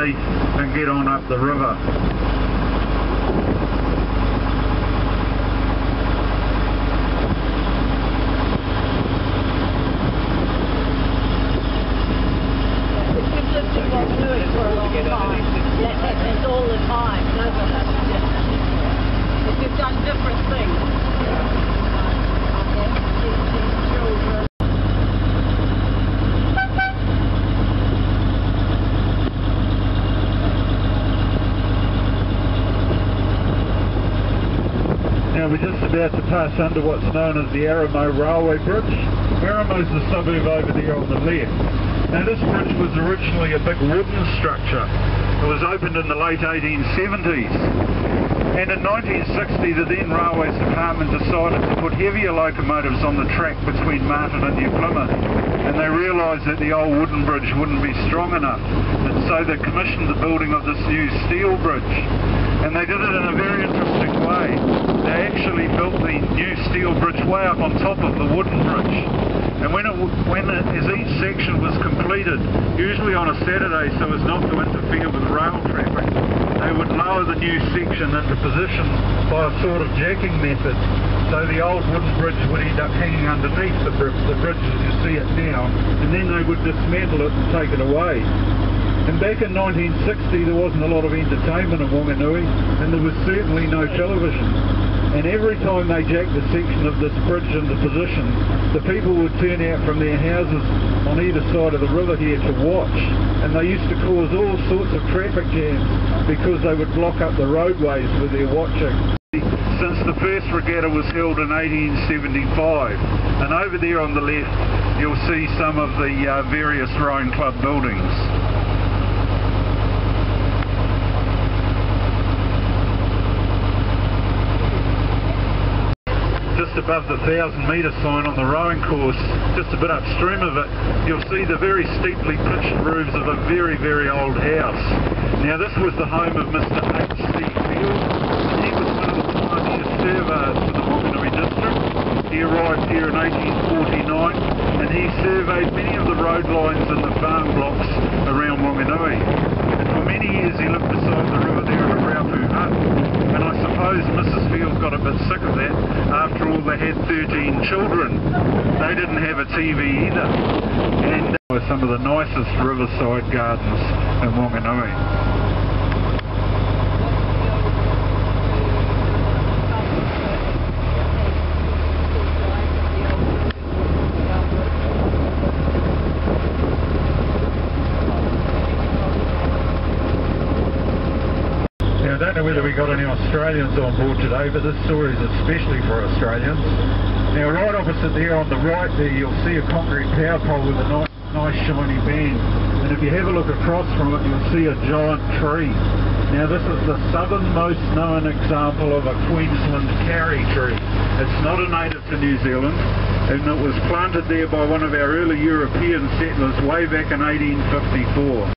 underneath and get on up the river. It's all the time, but you've done different things. Now we're just about to pass under what's known as the Aramo Railway Bridge. Aramo's the suburb over there on the left. Now this bridge was originally a big wooden structure. It was opened in the late 1870s. And in 1960 the then Railways Department decided to put heavier locomotives on the track between Martin and New Plymouth. And they realised that the old wooden bridge wouldn't be strong enough. And so they commissioned the building of this new steel bridge. And they did it in a very interesting way. They actually built the new steel bridge way up on top of the wooden bridge. And as each section was completed, usually on a Saturday so as not to interfere with rail traffic, they would lower the new section into position by a sort of jacking method. So the old wooden bridge would end up hanging underneath the bridge as you see it now, and then they would dismantle it and take it away. And back in 1960 there wasn't a lot of entertainment in Whanganui, and there was certainly no television. And every time they jacked a section of this bridge into position, the people would turn out from their houses on either side of the river here to watch. And they used to cause all sorts of traffic jams because they would block up the roadways with their watching. Since the first regatta was held in 1875. And over there on the left, you'll see some of the various rowing club buildings. Just above the 1,000-metre sign on the rowing course, just a bit upstream of it, you'll see the very steeply pitched roofs of a very, very old house. Now this was the home of Mr. H.C. Field, and he was one of the pioneer surveyors for the Whanganui district. He arrived here in 1849, and he surveyed many of the road lines and the farm blocks around Wanganui. And for many years he lived beside the river there in a Raupu hut. And I suppose Mrs. Field got a bit sick of that. After all, they had 13 children. They didn't have a TV either. And some of the nicest riverside gardens in Wanganui. I don't know whether we got any Australians on board today, but this story is especially for Australians. Now right opposite there on the right there you'll see a concrete power pole with a nice shiny band, and if you have a look across from it you'll see a giant tree. Now this is the southernmost known example of a Queensland carry tree. It's not a native to New Zealand, and it was planted there by one of our early European settlers way back in 1854.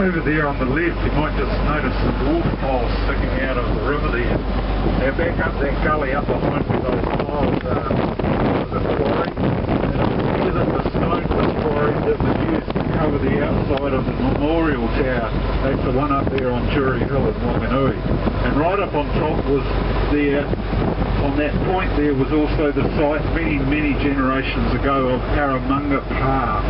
over there on the left, you might just notice the dwarf poles sticking out of the river there. They're back up that gully up behind where those piles the quarry. And up the stone quarry that was used to cover the outside of the memorial tower. That's the one up there on Jury Hill in Wanganui. And right up on top was there, on that point there was also the site many, many generations ago of Hipango Park.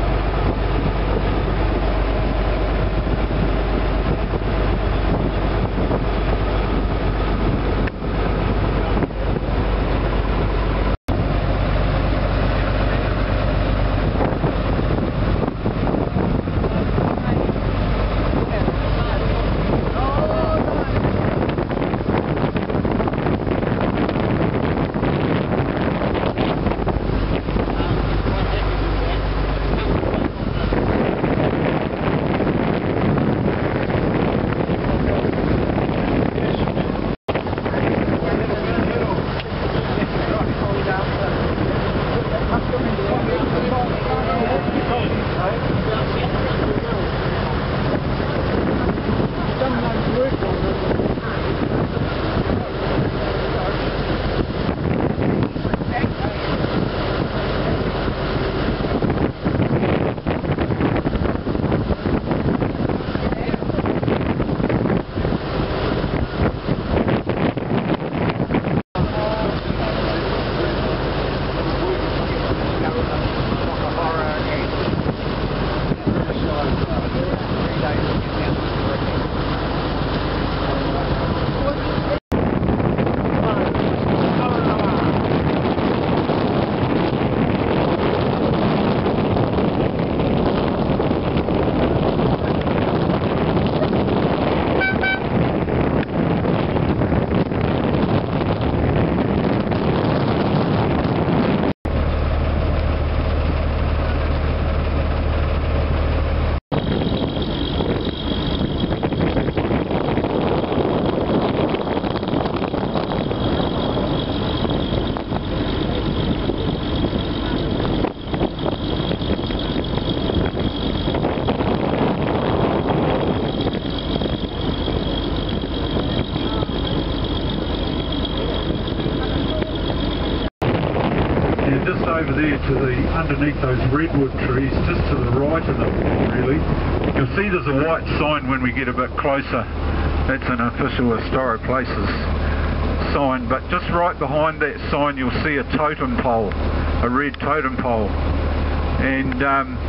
Over there to the underneath those redwood trees, just to the right of them really, you'll see there's a white sign when we get a bit closer. That's an official historic places sign, but just right behind that sign you'll see a totem pole, a red totem pole, and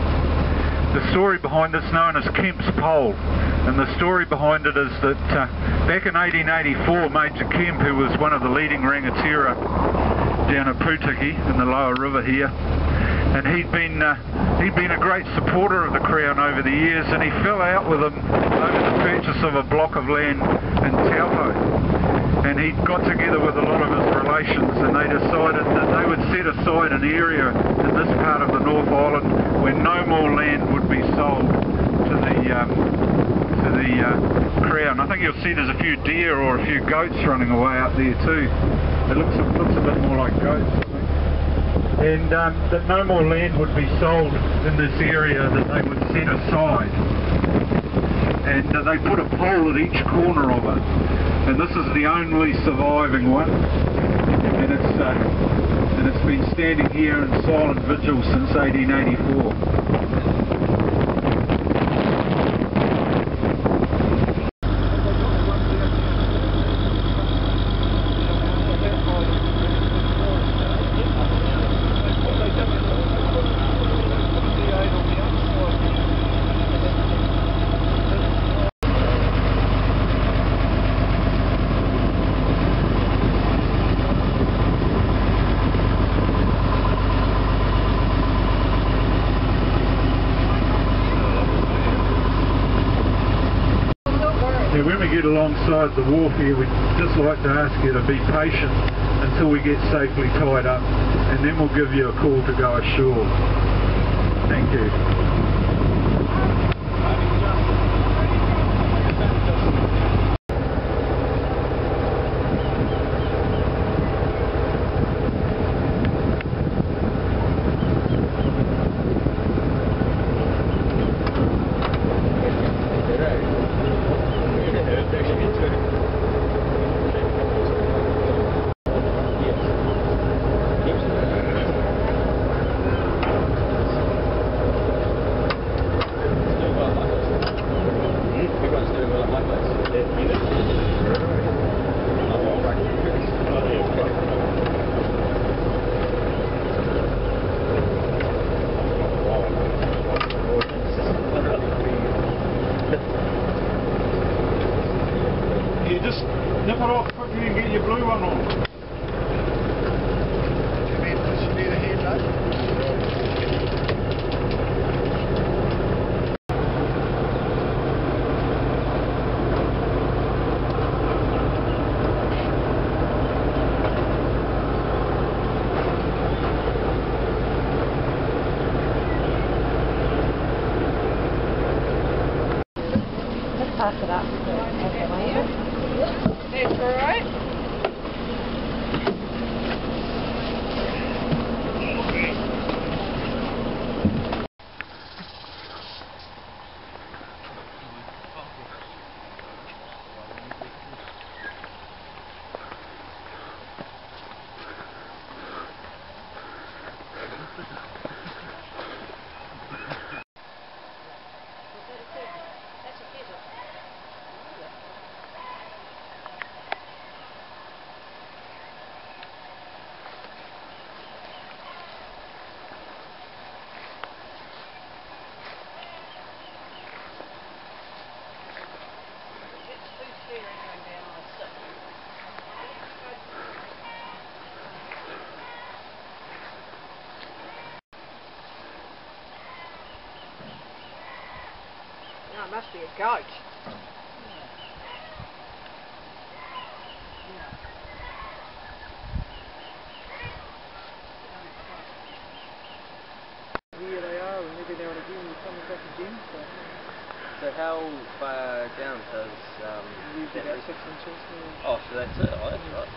the story behind it's known as Kemp's Pole, and the story behind it is that back in 1884 Major Kemp, who was one of the leading rangatira down at Putiki in the lower river here, and he'd been a great supporter of the Crown over the years, and he fell out with him over the purchase of a block of land in Taupo, and he got together with a lot of his relations, and they decided that they would set aside an area in this part of the North Island where no more land would be sold to the Crown. I think you'll see there's a few deer or a few goats running away up there too. It looks a bit more like goats, I think. And that no more land would be sold in this area, that they would set aside. And they put a pole at each corner of it. And this is the only surviving one. And it's been standing here in silent vigil since 1884. When we get alongside the wharf here, we'd just like to ask you to be patient until we get safely tied up, and then we'll give you a call to go ashore. Thank you. it must be a goat. Here they are, and every now and again you come across a gem. So how far down does Usually about 6 inches. Yeah. Oh, so that's it. Oh, that's right.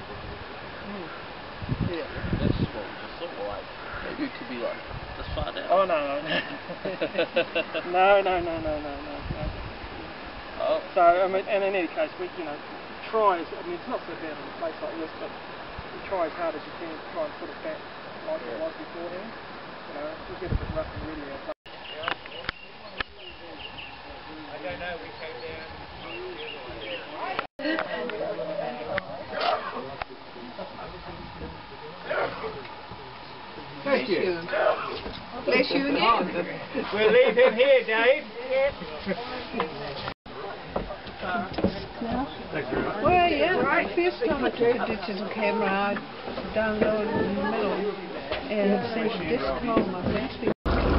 Yeah. That's what we just saw. Like, maybe it could be like this far down. Oh no. No. Oh. So I mean, and in any case, we try as it's not so bad in a place like this, but we try as hard as you can to try and put it back like it was beforehand. We get a bit rough and ready out. I don't know. We came down. Bless you. Bless you again. We'll leave him here, Dave. Well, yeah, right. First time I took a digital camera, I downloaded it in the middle, and it sent this home, I think.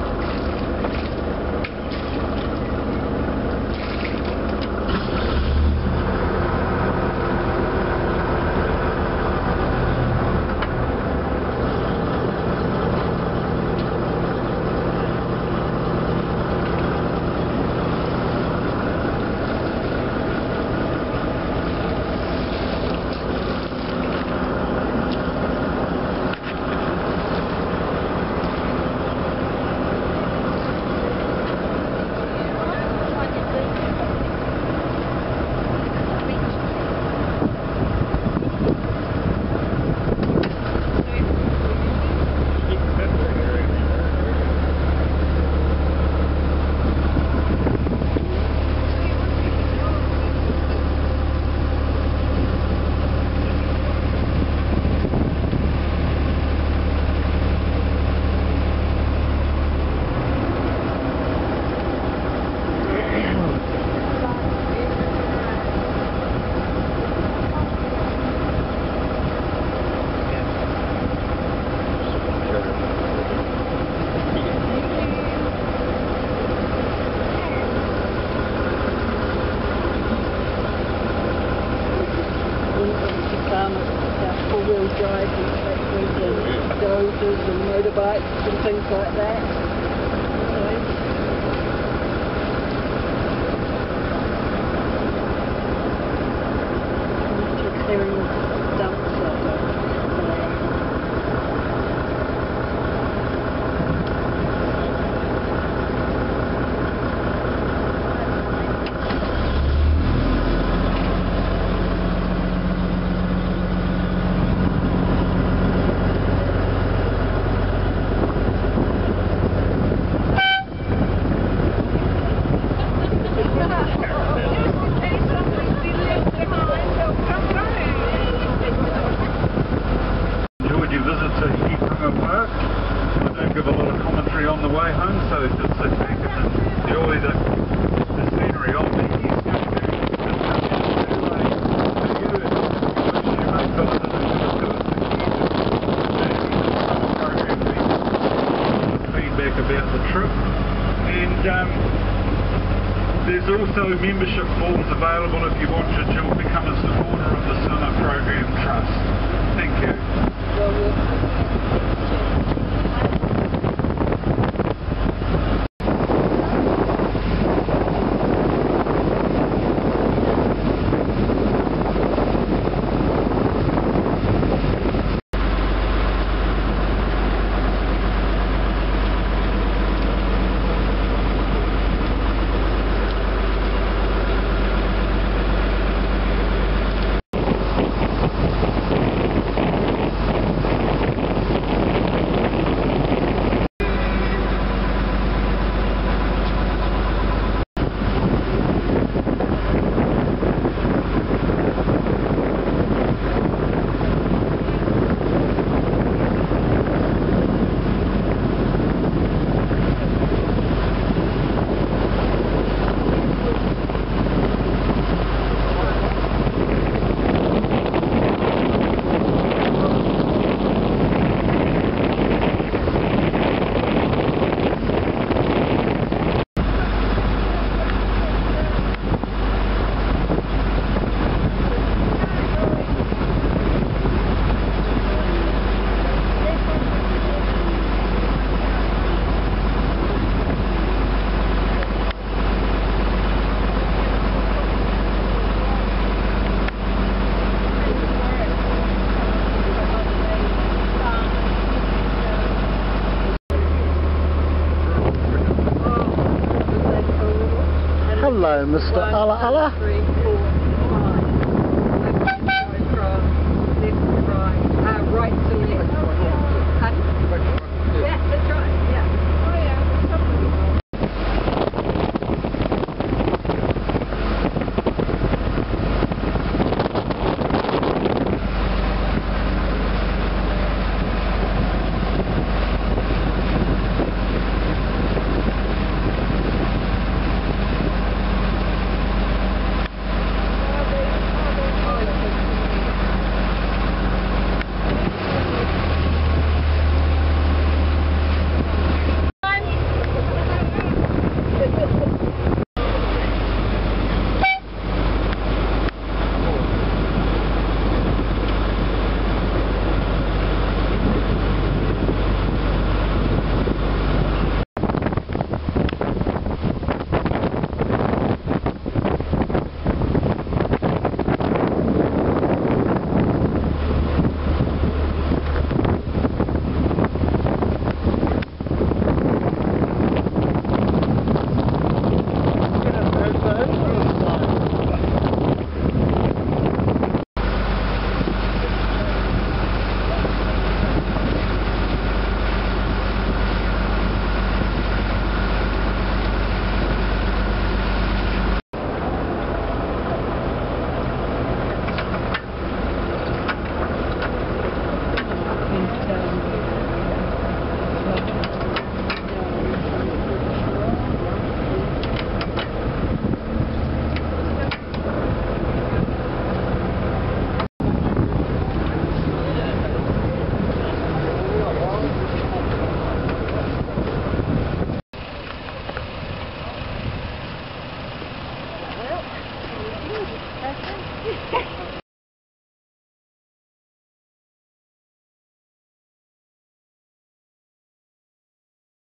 Four-wheel drive and dozers and motorbikes and things like that. Clearing dumps visit to Hipango Park. I don't give a lot of commentary on the way home, so just sit back and enjoy the scenery of the East Coast. Feedback about the trip, and there's also membership forms available if you want to become a supporter of the Summer Program Trust. Thank you. Hello, Mr. Ala Ala. 1, 2, 3, 4, 5. Left to right, right to left. Pardon? Yeah, that's right. Yeah. Oh yeah, there's something. Well,